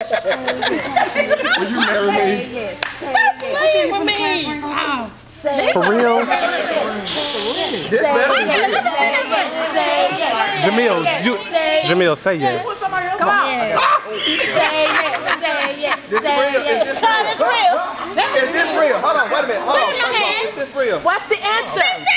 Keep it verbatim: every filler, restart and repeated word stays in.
Will you marry me? Stop playing with me. Wow. For real? This better than this. Jamil, you, Jamil, say yes. Come on. Say yes. Say yes. Say yes. Child, it's real. Is this real? Hold on, wait a minute. Hold Put on. it in your hand. Is this real? What's the answer?